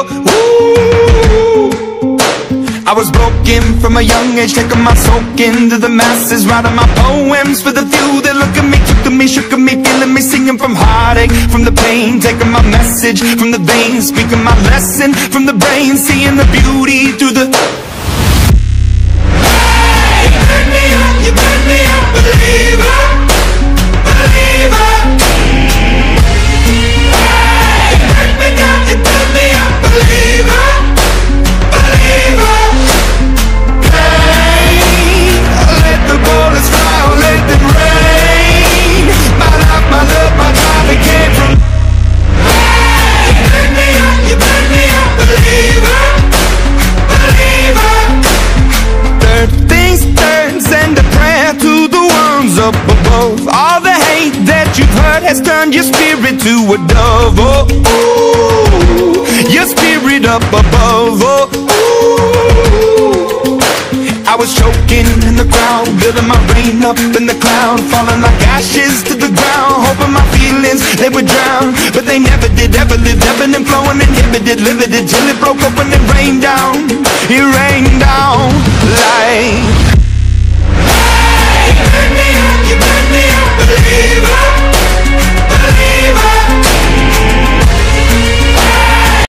Ooh. I was broken from a young age, taking my soak into the masses, writing my poems for the few that look at me, took to me, shook at me, feeling me, singing from heartache, from the pain, taking my message from the veins, speaking my lesson from the brain, seeing the beauty through the... Hey, you burn me up, believer, believer. Hey, you burn me down, you burn me up, believer, believer. Let the bullets fly, or let them rain. My life, my love, my time, it came from. Hey, you burn me up, believer, believer. Third things third, send a prayer to the ones up above. All the hate that you've heard has turned your spirit to a dove. Oh, ooh, your spirit up above. Oh, ooh. I was choking in the crowd, building my rain up in the cloud, falling like ashes to the ground, hoping my feelings, they would drown. But they never did, ever lived, ebbing and flowing, inhibited, limited, till it broke open and rained down. It rained down like